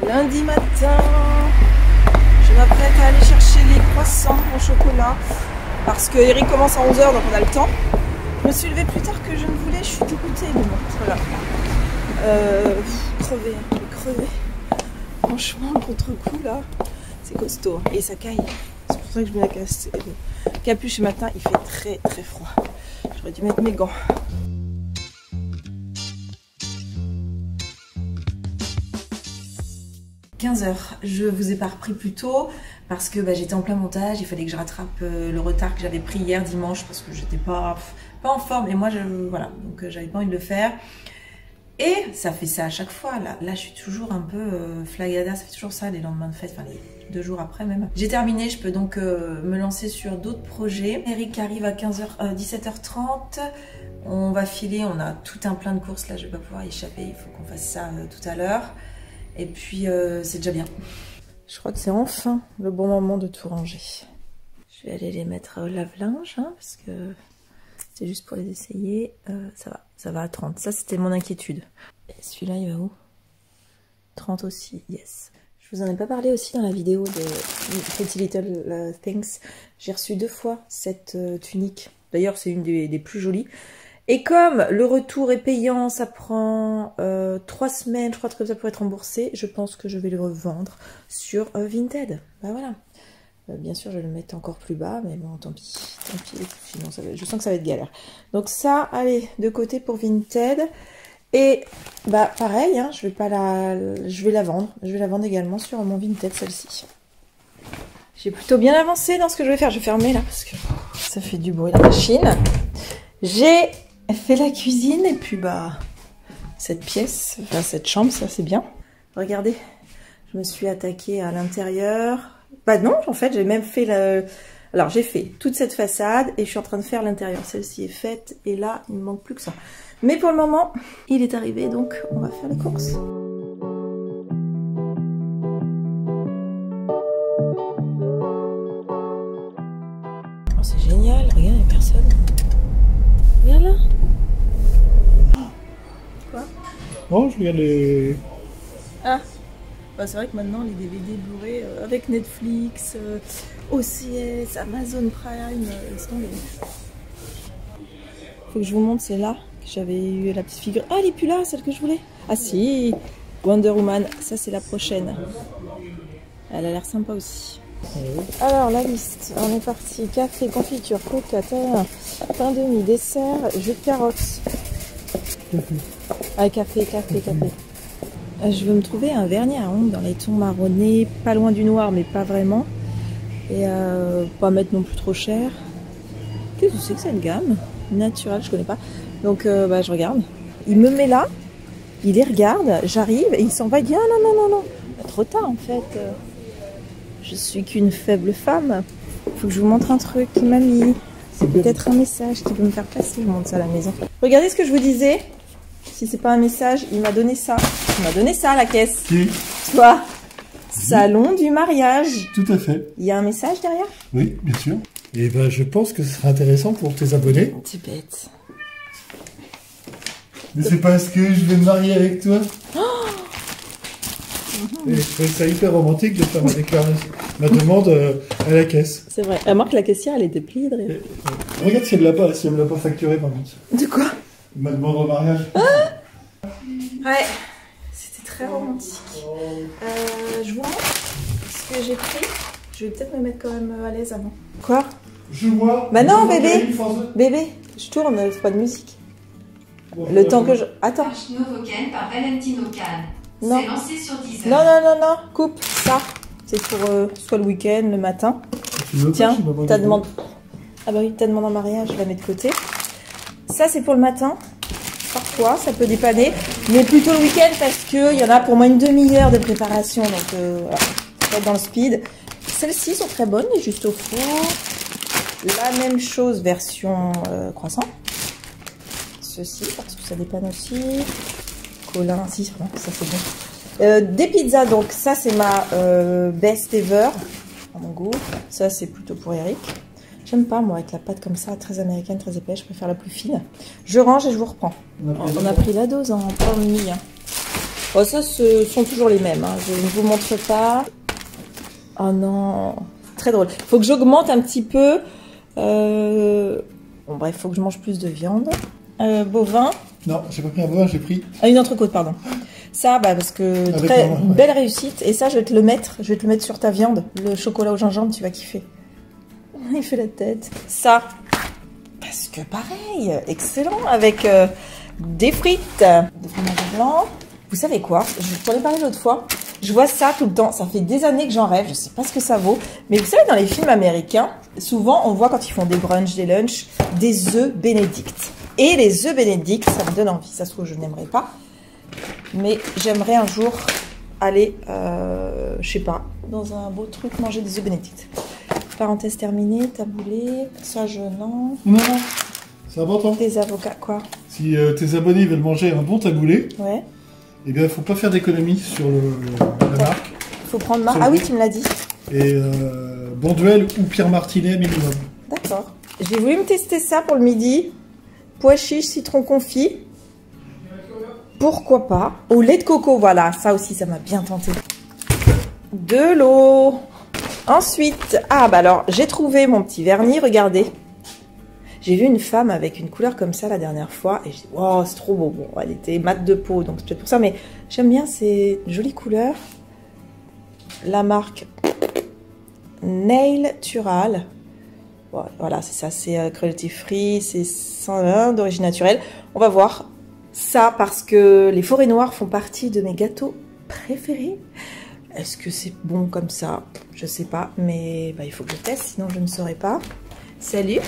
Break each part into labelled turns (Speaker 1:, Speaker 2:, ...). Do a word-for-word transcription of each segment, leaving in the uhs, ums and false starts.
Speaker 1: Lundi matin, je m'apprête à aller chercher les croissants au chocolat parce que Eric commence à onze heures donc on a le temps. Je me suis levée plus tard que je ne voulais, je suis dégoûtée mais bon, voilà. Euh, crevé, crevé. Franchement, le contre-coup là, c'est costaud et ça caille. C'est pour ça que je mets la casse. Capuche ce matin, il fait très très froid. J'aurais dû mettre mes gants. quinze heures, je vous ai pas repris plus tôt parce que bah, j'étais en plein montage, il fallait que je rattrape euh, le retard que j'avais pris hier dimanche parce que j'étais pas, pas en forme et moi je, voilà, donc euh, j'avais pas envie de le faire. Et ça fait ça à chaque fois, là, là je suis toujours un peu euh, flagada, ça fait toujours ça les lendemains de fête, enfin les deux jours après même. J'ai terminé, je peux donc euh, me lancer sur d'autres projets. Eric arrive à quinze heures, euh, dix-sept heures trente, on va filer, on a tout un plein de courses, là je vais pas pouvoir y échapper, il faut qu'on fasse ça euh, tout à l'heure. Et puis, euh, c'est déjà bien. Je crois que c'est enfin le bon moment de tout ranger. Je vais aller les mettre au lave-linge, hein, parce que c'est juste pour les essayer. Euh, ça va, ça va à trente. Ça, c'était mon inquiétude. Et celui-là, il va où? trente aussi, yes. Je vous en ai pas parlé aussi dans la vidéo de Pretty Little Things. J'ai reçu deux fois cette euh, tunique. D'ailleurs, c'est une des, des plus jolies. Et comme le retour est payant, ça prend euh, trois semaines, je crois que ça peut être remboursé, je pense que je vais le revendre sur euh, Vinted. Bah voilà. Euh, bien sûr, je vais le mettre encore plus bas, mais bon, tant pis. Tant pis, sinon ça va, je sens que ça va être galère. Donc ça, allez, de côté pour Vinted. Et bah pareil, hein, je vais pas la, je vais la vendre. Je vais la vendre également sur mon Vinted, celle-ci. J'ai plutôt bien avancé dans ce que je vais faire. Je vais fermer là parce que ça fait du bruit la machine. J'ai fait la cuisine et puis bah cette pièce, enfin cette chambre, ça c'est bien. Regardez, je me suis attaquée à l'intérieur. Bah non, en fait j'ai même fait le... Alors j'ai fait toute cette façade et je suis en train de faire l'intérieur. Celle-ci est faite et là il ne manque plus que ça. Mais pour le moment, il est arrivé donc on va faire les courses. Oh c'est génial, regarde, il n'y a personne. Regarde là. Quoi?
Speaker 2: Non, je regarde les...
Speaker 1: Ah, bah, c'est vrai que maintenant les D V D Blu-ray euh, avec Netflix, euh, O C S, Amazon Prime, euh, laisse tomber. Faut que je vous montre, c'est là que j'avais eu la petite figure. Ah, elle est plus là, celle que je voulais. Ah si, Wonder Woman, ça c'est la prochaine. Elle a l'air sympa aussi. Oui. Alors la liste, on est parti. Café, confiture, coca, pain de mie, dessert, jus de carottes. Ah, café, café, café. Je veux me trouver un vernis à ongles dans les tons marronnés, pas loin du noir, mais pas vraiment. Et euh, pas mettre non plus trop cher. Qu'est-ce que c'est que cette gamme? Naturelle, je connais pas. Donc euh, bah, je regarde. Il me met là, il les regarde, j'arrive et il s'en va. Il dit ah non, non, non, non. Trop tard en fait. Je suis qu'une faible femme. Faut que je vous montre un truc qu'il m'a mis. C'est peut-être un message qui peut me faire passer. Je montre ça à la maison. Regardez ce que je vous disais. Si c'est pas un message, il m'a donné ça. Il m'a donné ça à la caisse.
Speaker 2: Qui?
Speaker 1: Toi. Salon du mariage.
Speaker 2: Tout à fait.
Speaker 1: Il y a un message derrière?
Speaker 2: Oui, bien sûr. Et ben, je pense que ce sera intéressant pour tes abonnés.
Speaker 1: T'es bête.
Speaker 2: Mais c'est parce que je vais me marier avec toi. Oh Et je trouvais ça hyper romantique de faire ma déclaration, ma demande euh, à la caisse.
Speaker 1: C'est vrai. À moins que la caissière, elle était pliée de rire.
Speaker 2: Et, euh, regarde si elle ne l'a pas, si elle me l'a pas facturé par contre.
Speaker 1: De quoi?
Speaker 2: Ma demande au mariage.
Speaker 1: Ah ouais, c'était très romantique. Euh, je vous montre ce que j'ai pris. Je vais peut-être me mettre quand même à l'aise avant. Quoi?
Speaker 2: Je vois.
Speaker 1: Bah non, bébé. Bébé, je tourne, c'est pas de musique. Bon, le temps que je... Attends.
Speaker 3: Novocaine par Valentino Khan.
Speaker 1: Non.
Speaker 3: C'est lancé sur Deezer.
Speaker 1: Non, non, non, non, coupe ça. C'est pour euh, soit le week-end, le matin. Tiens, ta demande. Ah bah oui, ta demande en mariage, je la mets de côté. Ça, c'est pour le matin. Parfois, ça peut dépanner. Mais plutôt le week-end parce qu'il y en a pour moins une demi-heure de préparation. Donc euh, voilà, ça va être dans le speed. Celles-ci sont très bonnes, juste au four. La même chose, version euh, croissant. Ceci, parce que ça dépanne aussi. Colin, si, ça c'est bon. Euh, des pizzas, donc ça c'est ma euh, best ever, à mon goût. Ça c'est plutôt pour Eric. J'aime pas moi avec la pâte comme ça, très américaine, très épaisse, je préfère la plus fine. Je range et je vous reprends. On a pris la dose en pomme mie. Hein. Bon, ça, ce sont toujours les mêmes. Hein. Je ne vous montre pas. Oh non, très drôle. Faut que j'augmente un petit peu. Euh... Bon, bref, faut que je mange plus de viande. Euh, bovin.
Speaker 2: Non, j'ai pas pris un bovin, j'ai pris...
Speaker 1: Ah, une entrecôte, pardon. Ça, bah, parce que
Speaker 2: Avec
Speaker 1: très
Speaker 2: un, ouais.
Speaker 1: belle réussite. Et ça, je vais te le mettre. Je vais te le mettre sur ta viande. Le chocolat au gingembre, tu vas kiffer. Il fait la tête. Ça, parce que pareil, excellent. Avec euh, des frites, de fromage blanc. Vous savez quoi? Je t'en ai parlé l'autre fois. Je vois ça tout le temps. Ça fait des années que j'en rêve. Je sais pas ce que ça vaut. Mais vous savez, dans les films américains, souvent, on voit quand ils font des brunchs, des lunchs, des œufs bénédicts. Et les œufs bénédicts, ça me donne envie. Ça se trouve, je n'aimerais pas. Mais j'aimerais un jour aller, euh, je sais pas, dans un beau truc, manger des œufs bénédicts. Parenthèse terminée, taboulé, ça je non.
Speaker 2: Non, non, c'est important.
Speaker 1: Des avocats, quoi.
Speaker 2: Si euh, tes abonnés veulent manger un bon taboulé,
Speaker 1: Ouais.
Speaker 2: eh bien, il faut pas faire d'économie sur le, le- la marque.
Speaker 1: Il faut prendre marque. Ah oui, tu me l'as dit.
Speaker 2: Et euh, Bonduelle ou Pierre Martinet minimum.
Speaker 1: D'accord. J'ai voulu me tester ça pour le midi. Pois chiches, citron confit. Pourquoi pas. Au lait de coco, voilà. Ça aussi, ça m'a bien tenté. De l'eau. Ensuite, ah bah alors, j'ai trouvé mon petit vernis, regardez. J'ai vu une femme avec une couleur comme ça la dernière fois et j'ai dit, wow, c'est trop beau. Bon, elle était mate de peau, donc c'est peut-être pour ça, mais j'aime bien ces jolies couleurs. La marque Nail Tural. Voilà, c'est ça, c'est euh, cruelty free, c'est sans d'origine naturelle. On va voir ça parce que les forêts noires font partie de mes gâteaux préférés. Est-ce que c'est bon comme ça? Je sais pas, mais bah, il faut que je teste, sinon je ne saurais pas. Salut.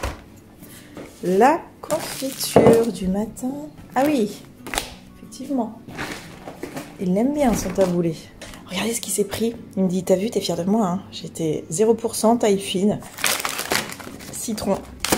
Speaker 1: La confiture du matin. Ah oui, effectivement. Il l'aime bien son taboulé. Regardez ce qu'il s'est pris. Il me dit, t'as vu, t'es fière de moi, hein? J'étais zéro pour cent, taille fine. Citron.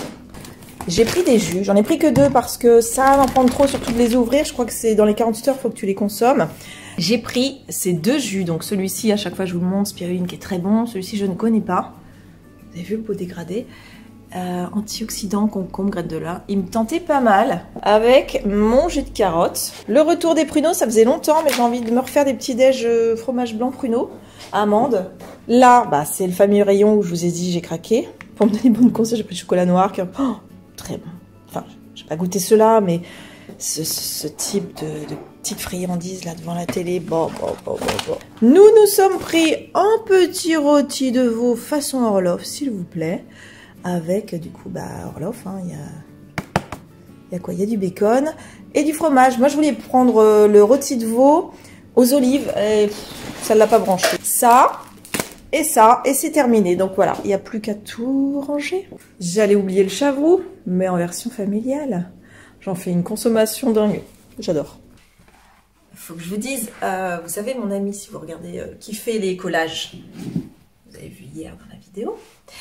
Speaker 1: J'ai pris des jus. J'en ai pris que deux parce que ça d'en prendre trop, surtout de les ouvrir. Je crois que c'est dans les quarante-huit heures, il faut que tu les consommes. J'ai pris ces deux jus. Donc celui-ci, à chaque fois je vous le montre, spiruline qui est très bon. Celui-ci, je ne connais pas. Vous avez vu le pot dégradé? Euh, antioxydant, concombre, graines de lin. Il me tentait pas mal. Avec mon jus de carotte. Le retour des pruneaux, ça faisait longtemps, mais j'ai envie de me refaire des petits déj euh, fromage blanc pruneau, amandes. Là, bah, c'est le fameux rayon où je vous ai dit j'ai craqué. Pour me donner bonne conseil, j'ai pris du chocolat noir. Qui... Oh, très bon. Enfin, j'ai pas goûté cela, mais ce, ce, ce type de, de petite friandise là devant la télé. Bon, bon, bon, bon, bon. Nous nous sommes pris un petit rôti de veau façon Orloff, s'il vous plaît. Avec du coup bah Orloff, hein, il y a il y a quoi? Il y a du bacon et du fromage. Moi je voulais prendre euh, le rôti de veau aux olives et pff, ça ne l'a pas branché. Ça et ça et c'est terminé. Donc voilà, il n'y a plus qu'à tout ranger. J'allais oublier le chavroux, mais en version familiale. J'en fais une consommation dingue. J'adore. Faut que je vous dise, euh, vous savez mon ami, si vous regardez euh, qui fait les collages, vous avez vu hier dans la vidéo.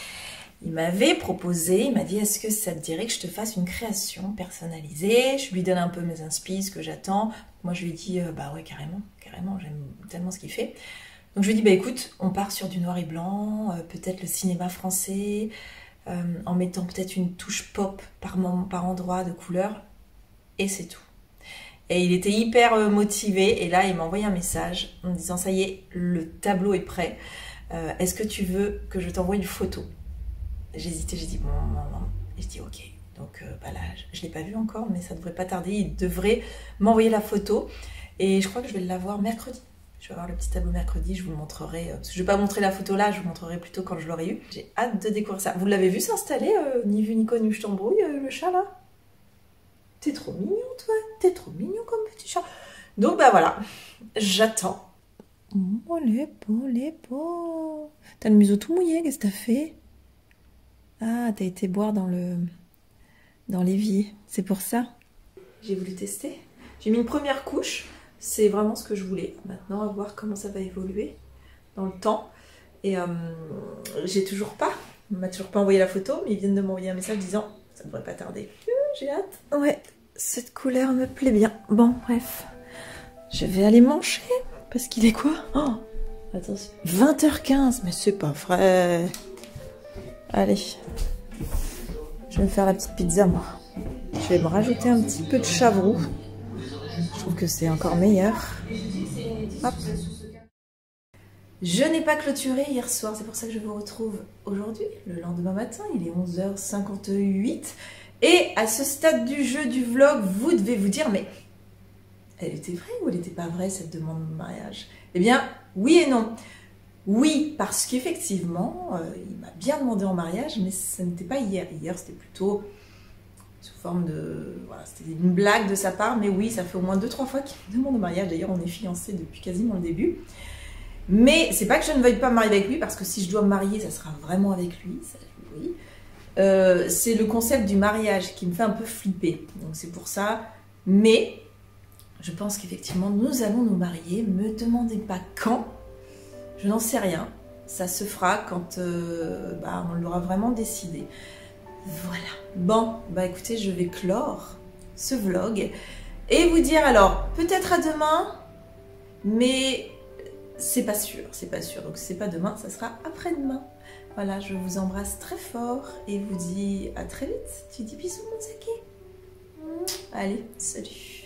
Speaker 1: Il m'avait proposé, il m'a dit, est-ce que ça te dirait que je te fasse une création personnalisée? Je lui donne un peu mes inspi, ce que j'attends. Moi, je lui ai dit, euh, bah ouais, carrément, carrément, j'aime tellement ce qu'il fait. Donc, je lui ai dit, bah écoute, on part sur du noir et blanc, euh, peut-être le cinéma français, euh, en mettant peut-être une touche pop par, moment, par endroit de couleur, et c'est tout. Et il était hyper euh, motivé, et là, il m'a envoyé un message en me disant, ça y est, le tableau est prêt. Euh, est-ce que tu veux que je t'envoie une photo? J'hésitais, j'ai dit bon, non, non. Et je dis ok. Donc euh, bah là, je ne l'ai pas vu encore, mais ça ne devrait pas tarder. Il devrait m'envoyer la photo. Et je crois que je vais l'avoir mercredi. Je vais avoir le petit tableau mercredi, je vous le montrerai. Euh, parce que je ne vais pas montrer la photo là, je vous montrerai plutôt quand je l'aurai eu. J'ai hâte de découvrir ça. Vous l'avez vu s'installer, euh, ni vu ni connu, je t'embrouille, euh, le chat là? T'es trop mignon, toi. T'es trop mignon comme petit chat. Donc bah voilà, j'attends. Oh les beaux, les beaux. T'as le museau tout mouillé, qu'est-ce que t'as fait? Ah, t'as été boire dans le dans l'évier, c'est pour ça. J'ai voulu tester. J'ai mis une première couche, c'est vraiment ce que je voulais. Maintenant, à voir comment ça va évoluer dans le temps. Et euh, j'ai toujours pas, on m'a toujours pas envoyé la photo, mais ils viennent de m'envoyer un message disant ça devrait pas tarder. J'ai hâte. Ouais, cette couleur me plaît bien. Bon, bref, je vais aller manger parce qu'il est quoi? Oh, attention, vingt heures quinze, mais c'est pas vrai. Allez, je vais me faire la petite pizza, moi. Je vais me rajouter un petit peu de chavroux. trouve que c'est encore meilleur. Hop. Je n'ai pas clôturé hier soir, c'est pour ça que je vous retrouve aujourd'hui, le lendemain matin, il est onze heures cinquante-huit. Et à ce stade du jeu, du vlog, vous devez vous dire, mais elle était vraie ou elle n'était pas vraie cette demande de mariage? Eh bien, oui et non. Oui, parce qu'effectivement, euh, il m'a bien demandé en mariage, mais ce n'était pas hier. Hier, c'était plutôt sous forme de... Voilà, c'était une blague de sa part, mais oui, ça fait au moins deux trois fois qu'il me demande en mariage. D'ailleurs, on est fiancés depuis quasiment le début. Mais c'est pas que je ne veuille pas me marier avec lui, parce que si je dois me marier, ça sera vraiment avec lui, ça, oui. Euh, c'est le concept du mariage qui me fait un peu flipper. Donc c'est pour ça. Mais je pense qu'effectivement, nous allons nous marier. Me demandez pas quand. Je n'en sais rien. Ça se fera quand euh, bah, on l'aura vraiment décidé. Voilà. Bon, bah écoutez, je vais clore ce vlog et vous dire alors, peut-être à demain, mais c'est pas sûr, c'est pas sûr. Donc c'est pas demain, ça sera après-demain. Voilà, je vous embrasse très fort et vous dis à très vite. Tu dis bisous mon Zaki. Allez, salut.